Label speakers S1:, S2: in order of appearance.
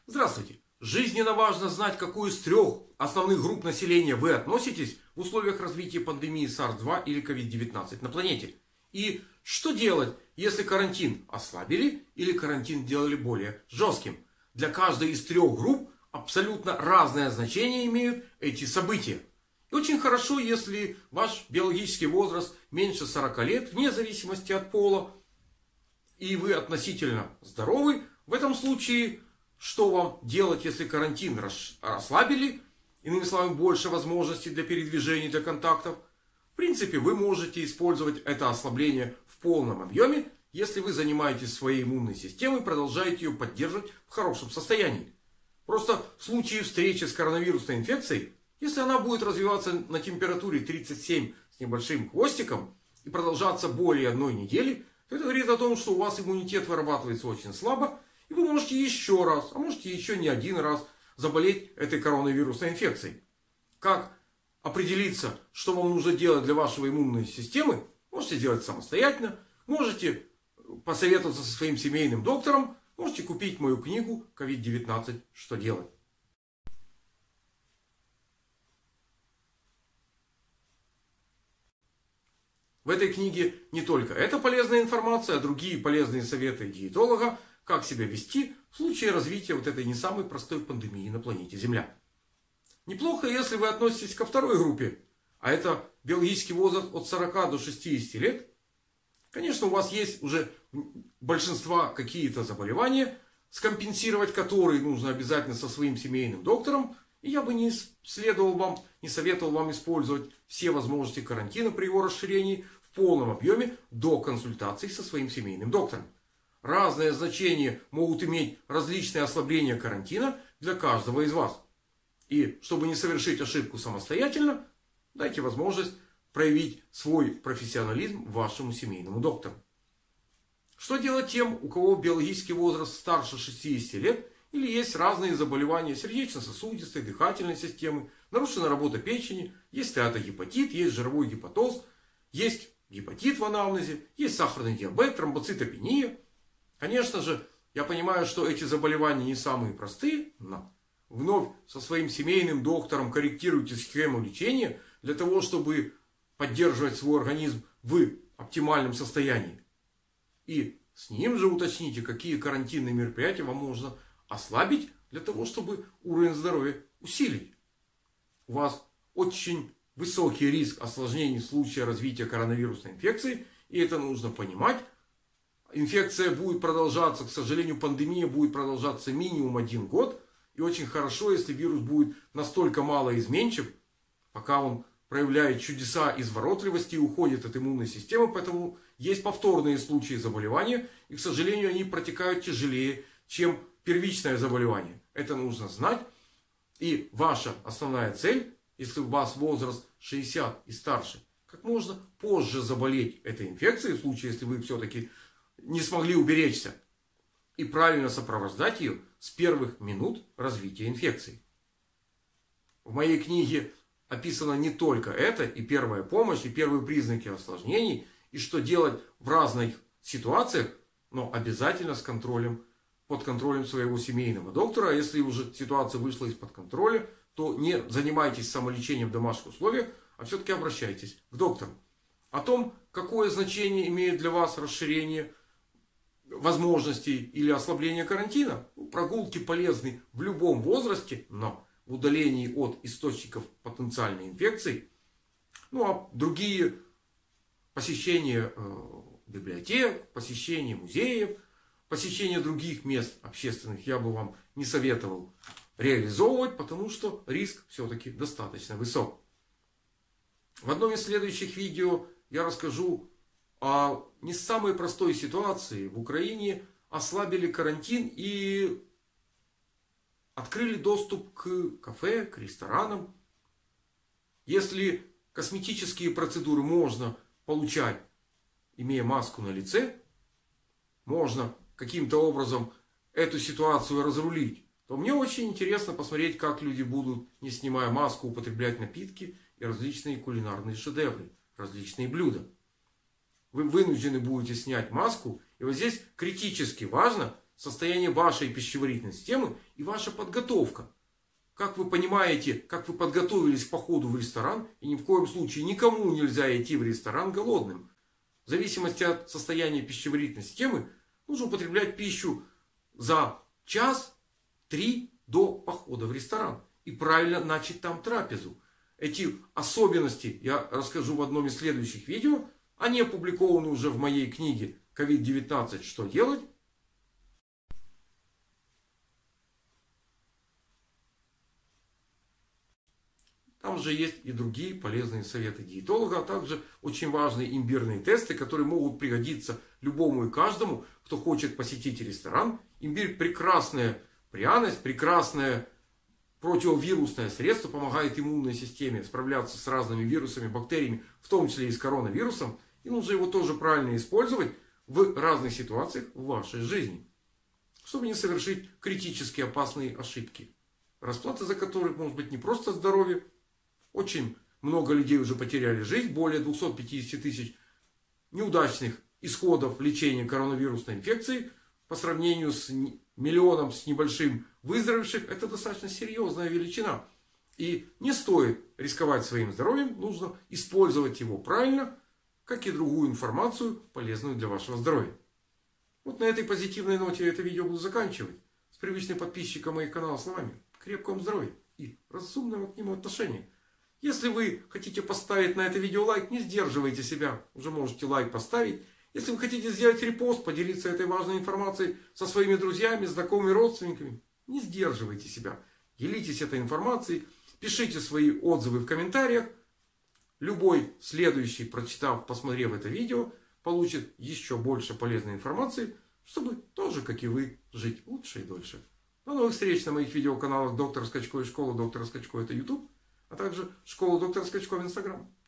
S1: Здравствуйте! Жизненно важно знать, к какой из трех основных групп населения вы относитесь в условиях развития пандемии SARS-2 или COVID-19 на планете. И что делать, если карантин ослабили или карантин делали более жестким. Для каждой из трех групп абсолютно разное значение имеют эти события. И очень хорошо, если ваш биологический возраст меньше 40 лет, вне зависимости от пола, и вы относительно здоровы. В этом случае, что вам делать, если карантин ослабили? Иными словами, больше возможностей для передвижений, для контактов. В принципе, вы можете использовать это ослабление в полном объеме, если вы занимаетесь своей иммунной системой и продолжаете ее поддерживать в хорошем состоянии. Просто в случае встречи с коронавирусной инфекцией, если она будет развиваться на температуре 37 с небольшим хвостиком и продолжаться более 1 недели, то это говорит о том, что у вас иммунитет вырабатывается очень слабо, и вы можете еще раз, а можете еще не один раз заболеть этой коронавирусной инфекцией. Как определиться, что вам нужно делать для вашей иммунной системы, можете сделать самостоятельно, можете посоветоваться со своим семейным доктором, можете купить мою книгу «COVID-19. Что делать?». В этой книге не только эта полезная информация, а другие полезные советы диетолога, как себя вести в случае развития вот этой не самой простой пандемии на планете Земля. Неплохо, если вы относитесь ко второй группе, а это биологический возраст от 40 до 60 лет. Конечно, у вас есть уже большинство какие-то заболевания, скомпенсировать которые нужно обязательно со своим семейным доктором. И я бы не советовал вам использовать все возможности карантина при его расширении в полном объеме до консультации со своим семейным доктором. Разное значение могут иметь различные ослабления карантина для каждого из вас. И чтобы не совершить ошибку самостоятельно, дайте возможность проявить свой профессионализм вашему семейному доктору. Что делать тем, у кого биологический возраст старше 60 лет или есть разные заболевания сердечно-сосудистой, дыхательной системы, нарушена работа печени, есть стеатогепатит, есть жировой гепатоз, есть гепатит в анамнезе, есть сахарный диабет, тромбоцитопения. Конечно же, я понимаю, что эти заболевания не самые простые, но вновь со своим семейным доктором корректируйте схему лечения для того, чтобы поддерживать свой организм в оптимальном состоянии. И с ним же уточните, какие карантинные мероприятия вам можно ослабить для того, чтобы уровень здоровья усилить. У вас очень высокий риск осложнений в случае развития коронавирусной инфекции, и это нужно понимать. Инфекция будет продолжаться, к сожалению, пандемия будет продолжаться минимум 1 год. И очень хорошо, если вирус будет настолько малоизменчив, пока он проявляет чудеса изворотливости и уходит от иммунной системы. Поэтому есть повторные случаи заболевания. И, к сожалению, они протекают тяжелее, чем первичное заболевание. Это нужно знать. И ваша основная цель, если у вас возраст 60 и старше, как можно позже заболеть этой инфекцией, в случае, если вы все-таки не смогли уберечься, и правильно сопровождать ее с первых минут развития инфекции. В моей книге описано не только это, и первая помощь, и первые признаки осложнений, и что делать в разных ситуациях, но обязательно под контролем своего семейного доктора. А если уже ситуация вышла из-под контроля, то не занимайтесь самолечением в домашних условиях, а все-таки обращайтесь к доктору. О том, какое значение имеет для вас расширение возможностей или ослабление карантина. Прогулки полезны в любом возрасте, но в удалении от источников потенциальной инфекции. Ну а другие посещения библиотек, посещения музеев, посещение других мест общественных я бы вам не советовал реализовывать, потому что риск все-таки достаточно высок. В одном из следующих видео я расскажу о не самой простой ситуации. В Украине ослабили карантин и открыли доступ к кафе, к ресторанам. Если косметические процедуры можно получать, имея маску на лице, можно каким-то образом эту ситуацию разрулить, то мне очень интересно посмотреть, как люди будут, не снимая маску, употреблять напитки и различные кулинарные шедевры, различные блюда. Вы вынуждены будете снять маску. И вот здесь критически важно состояние вашей пищеварительной системы и ваша подготовка. Как вы понимаете, как вы подготовились к походу в ресторан, и ни в коем случае никому нельзя идти в ресторан голодным. В зависимости от состояния пищеварительной системы нужно употреблять пищу за час-3 до похода в ресторан. И правильно начать там трапезу. Эти особенности я расскажу в одном из следующих видео. Они опубликованы уже в моей книге «COVID-19. Что делать?». Там же есть и другие полезные советы диетолога, а также очень важные имбирные тесты, которые могут пригодиться любому и каждому, кто хочет посетить ресторан. Имбирь — прекрасная пряность, прекрасное противовирусное средство, помогает иммунной системе справляться с разными вирусами, бактериями, в том числе и с коронавирусом. И нужно его тоже правильно использовать в разных ситуациях в вашей жизни, чтобы не совершить критически опасные ошибки, расплата за которых может быть не просто здоровье. Очень много людей уже потеряли жизнь, более 250 тысяч неудачных исходов лечения коронавирусной инфекции по сравнению с миллионом с небольшим выздоровевших. Это достаточно серьезная величина. И не стоит рисковать своим здоровьем, нужно использовать его правильно, как и другую информацию, полезную для вашего здоровья. Вот на этой позитивной ноте я это видео буду заканчивать. С привычным подписчиком моих каналов словами: крепкого здоровья и разумного к нему отношения. Если вы хотите поставить на это видео лайк, не сдерживайте себя. Уже можете лайк поставить. Если вы хотите сделать репост, поделиться этой важной информацией со своими друзьями, знакомыми, родственниками, не сдерживайте себя. Делитесь этой информацией. Пишите свои отзывы в комментариях. Любой следующий, прочитав, посмотрев это видео, получит еще больше полезной информации, чтобы тоже, как и вы, жить лучше и дольше. До новых встреч на моих видеоканалах «Доктор Скачко» и «Школа доктора Скачко» — это YouTube, а также «Школа доктора Скачко» в Instagram.